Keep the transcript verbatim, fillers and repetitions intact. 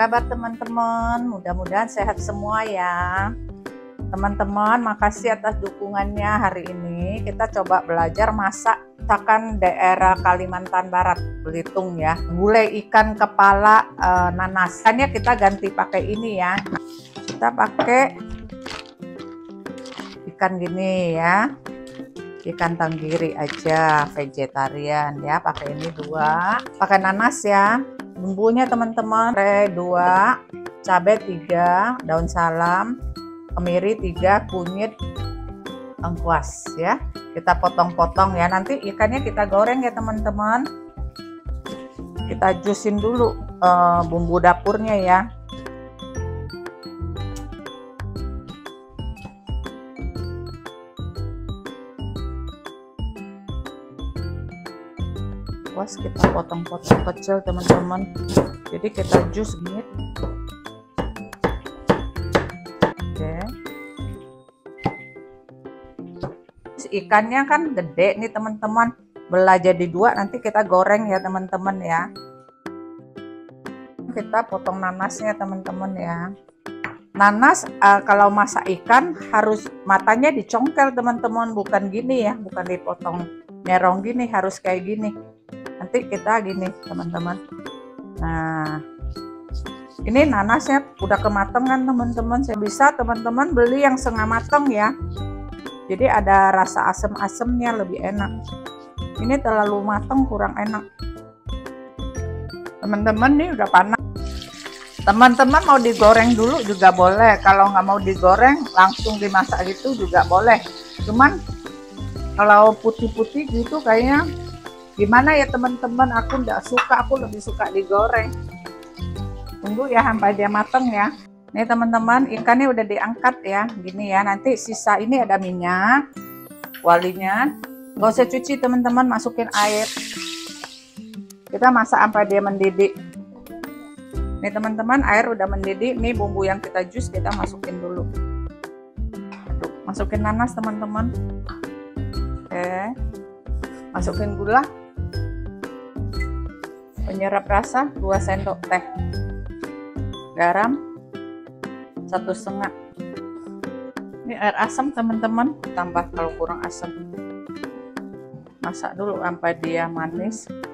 kabar teman-teman? Mudah-mudahan sehat semua ya. Teman-teman, makasih atas dukungannya. Hari ini kita coba belajar masak masakan daerah Kalimantan Barat, Belitung ya. Gulai ikan kepala e, nanas. Hanya kita ganti pakai ini ya. Kita pakai ikan gini ya. Ikan tenggiri aja, vegetarian ya. Pakai ini dua. Pakai nanas ya. Bumbunya teman-teman, dua, cabai tiga, daun salam, kemiri tiga, kunyit, lengkuas ya. Kita potong-potong ya. Nanti ikannya kita goreng ya teman-teman. Kita jusin dulu uh, bumbu dapurnya ya. Lengkuas kita potong-potong kecil teman-teman. Jadi kita jus gini. Oke. Ikannya kan gede nih teman-teman, belah jadi dua, nanti kita goreng ya teman-teman ya. Kita potong nanasnya teman-teman ya. Nanas uh, kalau masak ikan harus matanya dicongkel teman-teman, bukan gini ya, bukan dipotong merong gini, harus kayak gini. Nanti kita gini teman-teman. Nah, ini nanasnya udah kematangan teman-teman. Saya bisa teman-teman beli yang setengah matang ya. Jadi ada rasa asem-asemnya, lebih enak. Ini terlalu matang kurang enak. Teman-teman nih udah panas. Teman-teman mau digoreng dulu juga boleh. Kalau nggak mau digoreng langsung dimasak gitu juga boleh. Cuman kalau putih-putih gitu kayaknya gimana ya teman-teman, aku nggak suka, aku lebih suka digoreng. Tunggu ya sampai dia matang ya. Nih teman-teman, ikannya udah diangkat ya, gini ya. Nanti sisa ini ada minyak, walinya. Nggak usah cuci teman-teman, masukin air. Kita masak sampai dia mendidih. Nih teman-teman, air udah mendidih. Nih bumbu yang kita jus kita masukin dulu. Aduh, masukin nanas teman-teman. Oke, masukin gula. Penyerap rasa dua sendok teh, garam satu setengah. Ini air asam teman-teman, tambah kalau kurang asam. Masak dulu sampai dia manis.